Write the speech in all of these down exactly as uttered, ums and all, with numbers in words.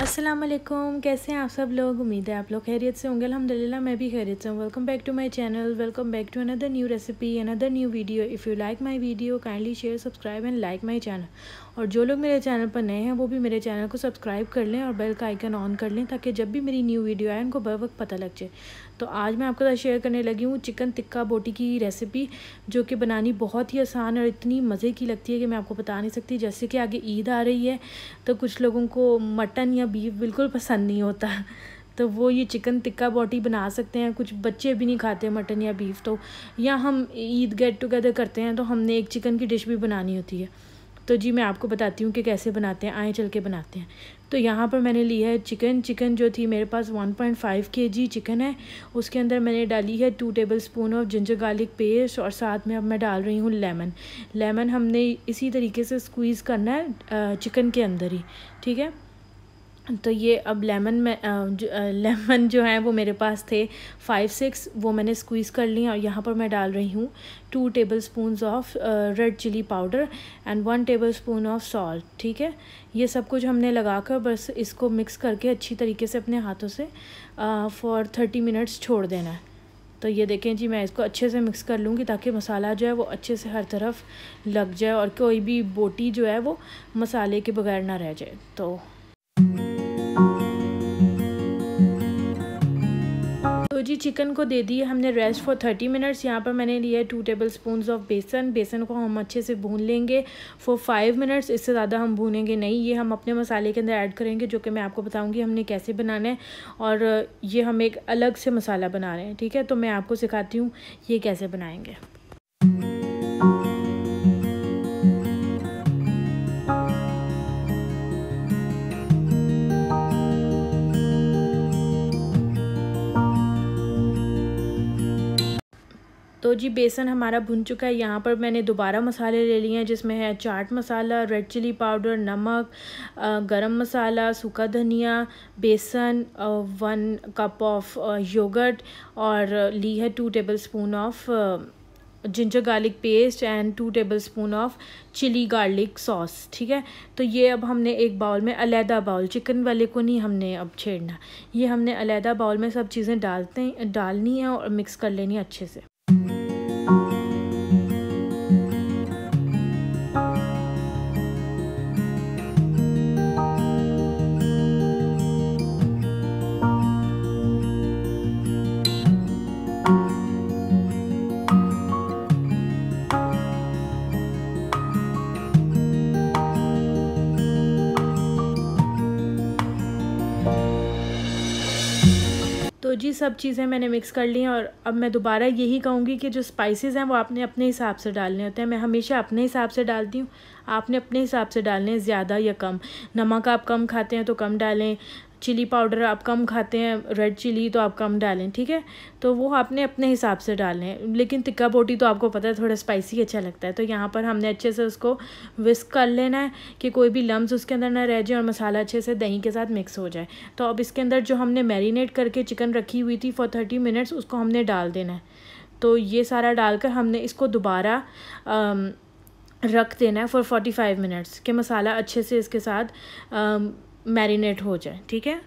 अस्सलाम वालेकुम, कैसे हैं आप सब लोग। उम्मीद है आप लोग खैरियत से होंगे। अल्हम्दुलिल्लाह मैं भी खैरियत से हूँ। Welcome back to my channel, welcome back to another new recipe, another new video. If you like my video kindly share subscribe and like my channel. और जो लोग मेरे चैनल पर नए हैं वो भी मेरे चैनल को सब्सक्राइब कर लें और बेल का आइकन ऑन कर लें ताकि जब भी मेरी न्यू वीडियो आए उनको बर वक्त पता लग जाए। तो आज मैं आपके साथ शेयर करने लगी हूँ चिकन टिक्का बोटी की रेसिपी, जो कि बनानी बहुत ही आसान और इतनी मज़े की लगती है कि मैं आपको बता नहीं सकती। जैसे कि आगे ईद आ रही है तो कुछ लोगों को मटन या बीफ बिल्कुल पसंद नहीं होता, तो वो ये चिकन टिक्का बोटी बना सकते हैं। कुछ बच्चे भी नहीं खाते मटन या बीफ, तो या हम ईद गेट टुगेदर करते हैं तो हमने एक चिकन की डिश भी बनानी होती है। तो जी मैं आपको बताती हूँ कि कैसे बनाते हैं, आए चल के बनाते हैं। तो यहाँ पर मैंने ली है चिकन चिकन जो थी मेरे पास one point five KG chicken है। उसके अंदर मैंने डाली है two tablespoon of ginger garlic paste और साथ में अब मैं डाल रही हूँ लेमन। लेमन हमने इसी तरीके से स्क्वीज़ करना है चिकन के अंदर ही, ठीक है। तो ये अब लेमन में जो लेमन जो है वो मेरे पास थे फाइव सिक्स, वो मैंने स्क्वीज़ कर ली। और यहाँ पर मैं डाल रही हूँ two tablespoons of red chilli powder and one tablespoon of salt, ठीक है। ये सब कुछ हमने लगाकर बस इसको मिक्स करके अच्छी तरीके से अपने हाथों से फॉर थर्टी मिनट्स छोड़ देना है। तो ये देखें जी, मैं इसको अच्छे से मिक्स कर लूँगी ताकि मसाला जो है वो अच्छे से हर तरफ लग जाए और कोई भी बोटी जो है वो मसाले के बगैर ना रह जाए। तो तो जी चिकन को दे दिए हमने रेस्ट फॉर थर्टी मिनट्स। यहाँ पर मैंने लिया है टू टेबल स्पून्स ऑफ बेसन। बेसन को हम अच्छे से भून लेंगे फॉर फाइव मिनट्स, इससे ज़्यादा हम भूनेंगे नहीं। ये हम अपने मसाले के अंदर ऐड करेंगे, जो कि मैं आपको बताऊंगी हमने कैसे बनाना है। और ये हम एक अलग से मसाला बना रहे हैं, ठीक है। तो मैं आपको सिखाती हूँ ये कैसे बनाएंगे। तो जी बेसन हमारा भुन चुका है। यहाँ पर मैंने दोबारा मसाले ले लिए हैं, जिसमें है chaat masala, red chilli powder, नमक, गरम मसाला, सूखा धनिया, बेसन, वन कप ऑफ योगर्ट और ली है two tablespoon of ginger garlic paste and two tablespoon of chilli garlic sauce, ठीक है। तो ये अब हमने एक बाउल में अलहदा बाउल, चिकन वाले को नहीं हमने अब छेड़ना, ये हमने अलहदा बाउल में सब चीज़ें डालते डालनी है और मिक्स कर लेनी है अच्छे से। तो जी सब चीज़ें मैंने मिक्स कर ली हैं और अब मैं दोबारा यही कहूँगी कि जो स्पाइसेस हैं वो आपने अपने हिसाब से डालने होते हैं। मैं हमेशा अपने हिसाब से डालती हूँ, आपने अपने हिसाब से डालने हैं, ज़्यादा या कम। नमक आप कम खाते हैं तो कम डालें, चिली पाउडर आप कम खाते हैं, रेड चिली तो आप कम डालें, ठीक है। तो वो आपने अपने हिसाब से डालने हैं। लेकिन टिक्का बोटी तो आपको पता है थोड़ा स्पाइसी अच्छा लगता है। तो यहाँ पर हमने अच्छे से उसको विस्क कर लेना है कि कोई भी लम्स उसके अंदर ना रह जाए और मसाला अच्छे से दही के साथ मिक्स हो जाए। तो अब इसके अंदर जो हमने मैरिनेट करके चिकन रखी हुई थी फॉर थर्टी मिनट्स उसको हमने डाल देना है। तो ये सारा डालकर हमने इसको दोबारा रख देना है फॉर फोर्टी फाइव मिनट्स कि मसाला अच्छे से इसके साथ मैरिनेट हो जाए, ठीक है।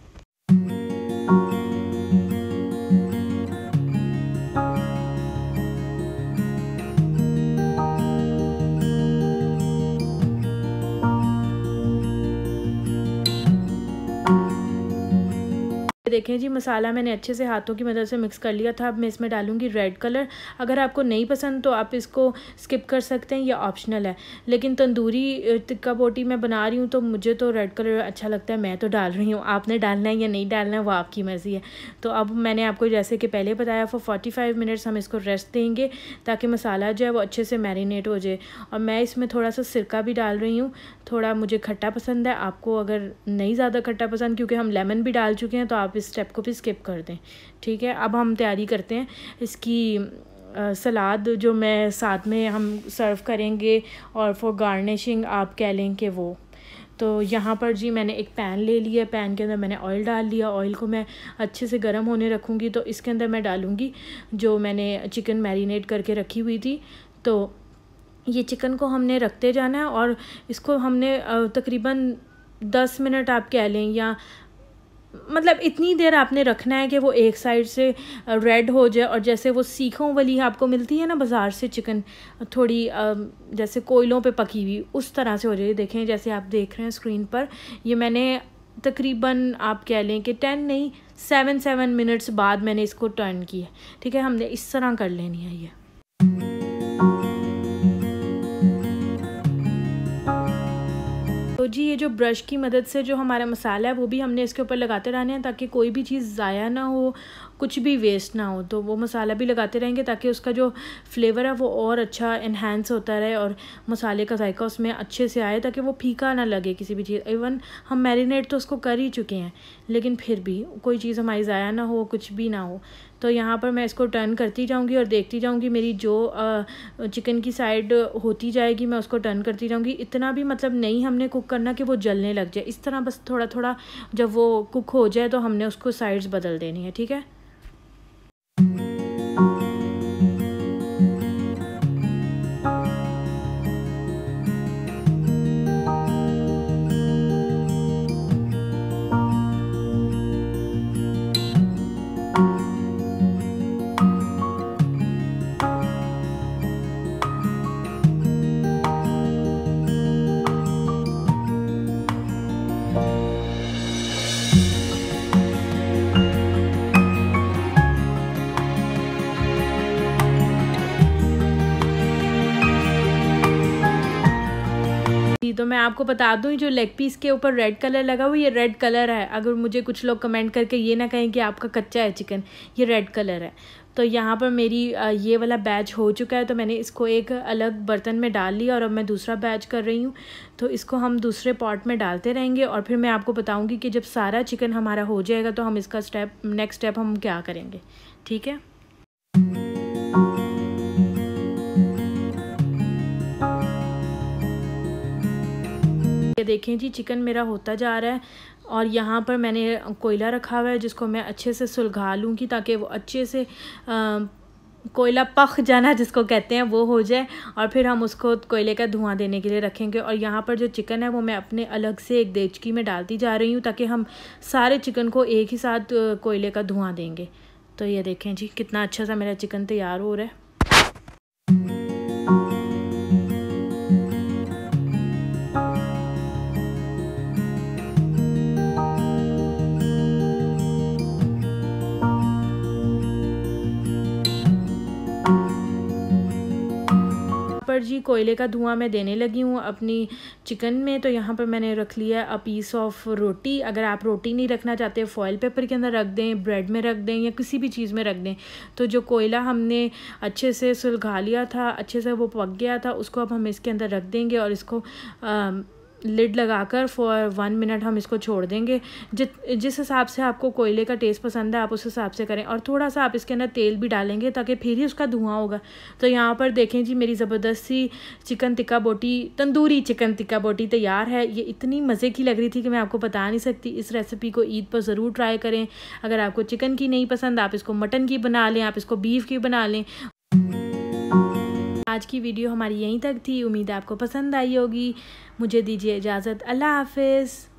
देखें जी मसाला मैंने अच्छे से हाथों की मदद से मिक्स कर लिया था। अब मैं इसमें डालूंगी रेड कलर। अगर आपको नहीं पसंद तो आप इसको स्किप कर सकते हैं, या ऑप्शनल है। लेकिन तंदूरी टिक्का बोटी मैं बना रही हूँ तो मुझे तो रेड कलर अच्छा लगता है, मैं तो डाल रही हूँ। आपने डालना है या नहीं डालना है वो आपकी मर्ज़ी है। तो अब मैंने आपको जैसे कि पहले बताया फॉर फोर्टी फाइव मिनट्स हम इसको रेस्ट देंगे ताकि मसाला जो है वो अच्छे से मैरिनेट हो जाए। और मैं इसमें थोड़ा सा सिरका भी डाल रही हूँ, थोड़ा मुझे खट्टा पसंद है। आपको अगर नहीं ज़्यादा खट्टा पसंद, क्योंकि हम लेमन भी डाल चुके हैं, तो आप इस स्टेप को भी स्किप कर दें, ठीक है। अब हम तैयारी करते हैं इसकी आ, सलाद जो मैं साथ में हम सर्व करेंगे, और फॉर गार्निशिंग आप कह लें कि वो। तो यहाँ पर जी मैंने एक पैन ले लिया, पैन के अंदर मैंने ऑयल डाल लिया। ऑयल को मैं अच्छे से गर्म होने रखूँगी। तो इसके अंदर मैं डालूँगी जो मैंने चिकन मैरिनेट करके रखी हुई थी। तो ये चिकन को हमने रखते जाना है और इसको हमने तकरीबन दस मिनट आप कह लें, या मतलब इतनी देर आपने रखना है कि वो एक साइड से रेड हो जाए, और जैसे वो सीखों वाली आपको मिलती है ना बाज़ार से चिकन, थोड़ी जैसे कोयलों पे पकी हुई, उस तरह से हो जाए। देखें जैसे आप देख रहे हैं स्क्रीन पर, ये मैंने तकरीबन आप कह लें कि टेन नहीं सेवन सेवन मिनट्स बाद मैंने इसको टर्न किया। ठीक है, हमने इस तरह कर लेनी है ये। तो जी ये जो ब्रश की मदद से जो हमारा मसाला है वो भी हमने इसके ऊपर लगाते रहने हैं, ताकि कोई भी चीज़ ज़ाया ना हो, कुछ भी वेस्ट ना हो। तो वो मसाला भी लगाते रहेंगे ताकि उसका जो फ्लेवर है वो और अच्छा इन्हांस होता रहे और मसाले का जायका उसमें अच्छे से आए, ताकि वो फीका ना लगे किसी भी चीज़। इवन हम मैरिनेट तो उसको कर ही चुके हैं, लेकिन फिर भी कोई चीज़ हमारी ज़ाया ना हो, कुछ भी ना हो। तो यहाँ पर मैं इसको टर्न करती जाऊँगी और देखती जाऊँगी, मेरी जो चिकन की साइड होती जाएगी मैं उसको टर्न करती जाऊँगी। इतना भी मतलब नहीं हमने कुक करना कि वो जलने लग जाए, इस तरह बस थोड़ा थोड़ा जब वो कुक हो जाए तो हमने उसको साइड्स बदल देनी है। ठीक है, तो मैं आपको बता दूं जो लेग पीस के ऊपर रेड कलर लगा हुआ, ये रेड कलर है। अगर मुझे कुछ लोग कमेंट करके ये ना कहें कि आपका कच्चा है चिकन, ये रेड कलर है। तो यहाँ पर मेरी ये वाला बैच हो चुका है, तो मैंने इसको एक अलग बर्तन में डाल लिया और अब मैं दूसरा बैच कर रही हूँ। तो इसको हम दूसरे पॉट में डालते रहेंगे और फिर मैं आपको बताऊँगी कि जब सारा चिकन हमारा हो जाएगा तो हम इसका स्टेप नेक्स्ट स्टेप हम क्या करेंगे। ठीक है, ये देखें जी चिकन मेरा होता जा रहा है और यहाँ पर मैंने कोयला रखा हुआ है जिसको मैं अच्छे से सुलगा लूँगी ताकि वो अच्छे से आ, कोयला पक जाना जिसको कहते हैं वो हो जाए, और फिर हम उसको कोयले का धुआं देने के लिए रखेंगे। और यहाँ पर जो चिकन है वो मैं अपने अलग से एक देचकी में डालती जा रही हूँ ताकि हम सारे चिकन को एक ही साथ कोयले का धुआं देंगे। तो ये देखें जी कितना अच्छा सा मेरा चिकन तैयार हो रहा है। पर जी कोयले का धुआं मैं देने लगी हूँ अपनी चिकन में। तो यहाँ पर मैंने रख लिया अ पीस ऑफ रोटी। अगर आप रोटी नहीं रखना चाहते फॉइल पेपर के अंदर रख दें, ब्रेड में रख दें या किसी भी चीज़ में रख दें। तो जो कोयला हमने अच्छे से सुलगा लिया था, अच्छे से वो पक गया था, उसको अब हम इसके अंदर रख देंगे और इसको आ, लिड लगाकर फॉर वन मिनट हम इसको छोड़ देंगे। जित जिस हिसाब से आपको कोयले का टेस्ट पसंद है आप उस हिसाब से करें, और थोड़ा सा आप इसके अंदर तेल भी डालेंगे ताकि फिर ही उसका धुआं होगा। तो यहाँ पर देखें जी मेरी ज़बरदस्त सी चिकन टिक्का बोटी, तंदूरी चिकन टिक्का बोटी तैयार है। ये इतनी मज़े की लग रही थी कि मैं आपको बता नहीं सकती। इस रेसिपी को ईद पर ज़रूर ट्राई करें। अगर आपको चिकन की नहीं पसंद आप इसको मटन की बना लें, आप इसको बीफ की बना लें। आज की वीडियो हमारी यहीं तक थी, उम्मीद है आपको पसंद आई होगी। मुझे दीजिए इजाज़त, अल्लाह हाफिज़।